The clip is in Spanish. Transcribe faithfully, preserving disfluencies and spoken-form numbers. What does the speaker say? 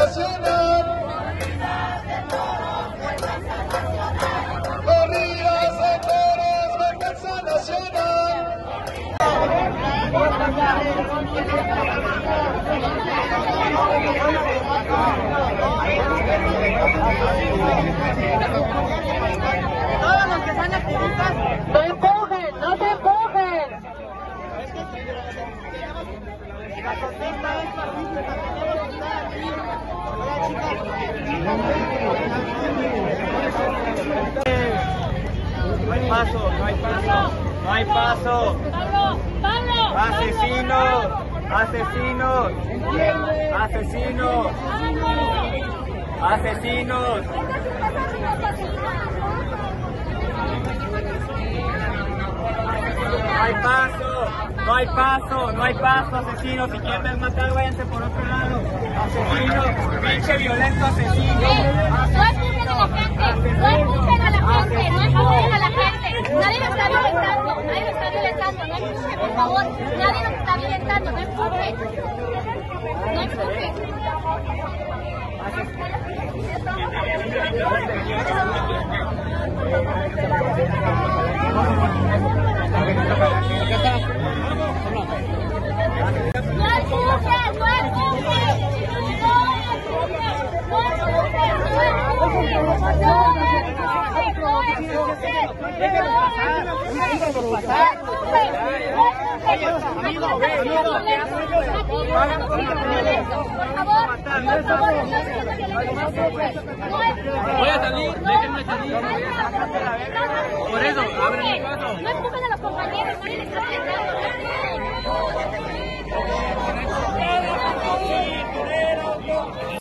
nacional. Corridas de toros, venganza nacional. Todos los que están activistas, no empujen, no se empujen. No hay paso, no hay paso, no hay paso. Pablo, Pablo. Asesinos, asesinos, asesinos, asesinos. No hay paso, no hay paso, no hay paso, asesinos. Si quieren ver matar, váyanse por otro lado. Asesinos, pinche violento asesino. No escuchen a la gente, no escuchen a la gente, no escuchen a la gente. Nadie lo está violentando, nadie lo está violentando, no escuchen, por favor. Nadie lo está violentando, no escuchen. No escuchen. No escuchen, no escuchen. Voy a salir, déjenme salir. Por eso, abren el paso. No empujen a los compañeros, nadie les está violentando.